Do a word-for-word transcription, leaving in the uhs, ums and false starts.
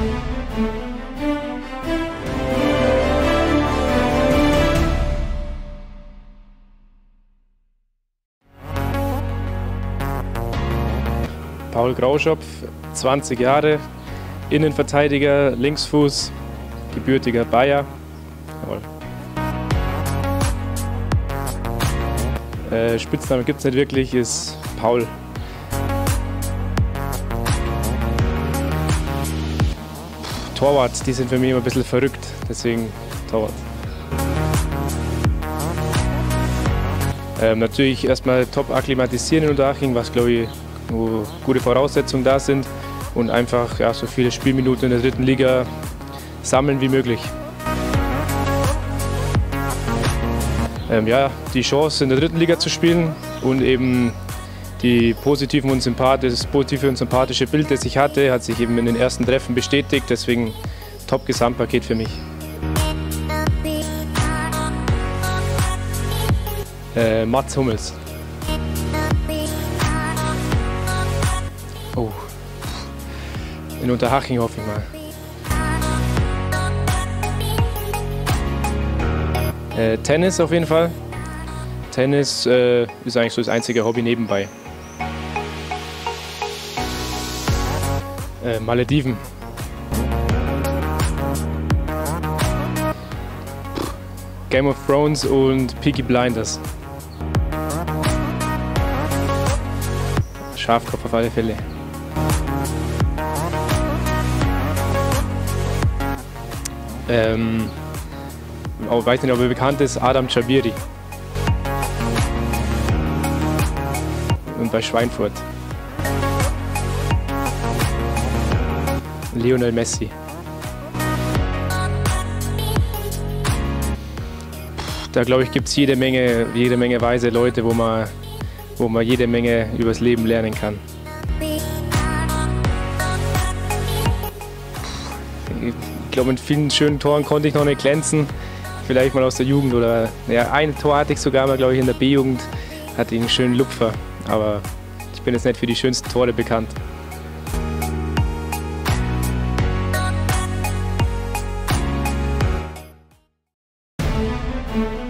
Paul Grauschopf, zwanzig Jahre, Innenverteidiger, Linksfuß, gebürtiger Bayer. Äh, Spitzname gibt es nicht wirklich, ist Paul. Torwart, die sind für mich immer ein bisschen verrückt, deswegen Torwart. Ähm, natürlich erstmal top akklimatisieren in Unterhaching, was glaube ich, wo gute Voraussetzungen da sind und einfach ja, so viele Spielminuten in der dritten Liga sammeln wie möglich. Ähm, ja, die Chance in der dritten Liga zu spielen und eben die positiven und das positive und sympathische Bild, das ich hatte, hat sich eben in den ersten Treffen bestätigt, deswegen top Gesamtpaket für mich. Äh, Mats Hummels. Oh. In Unterhaching hoffe ich mal. Äh, Tennis auf jeden Fall. Tennis äh, ist eigentlich so das einzige Hobby nebenbei. Äh, Malediven. Game of Thrones und Peaky Blinders. Schafkopf auf alle Fälle. Ähm, auch weiß nicht, ob er bekannt ist, Adam Chabiri. Und bei Schweinfurt. Lionel Messi. Da glaube ich, gibt es jede Menge, jede Menge weise Leute, wo man, wo man jede Menge übers Leben lernen kann. Ich glaube, mit vielen schönen Toren konnte ich noch nicht glänzen. Vielleicht mal aus der Jugend oder ja, ein Tor hatte ich sogar mal, glaube ich, in der B-Jugend. Hatte ich einen schönen Lupfer, aber ich bin jetzt nicht für die schönsten Tore bekannt. Thank you.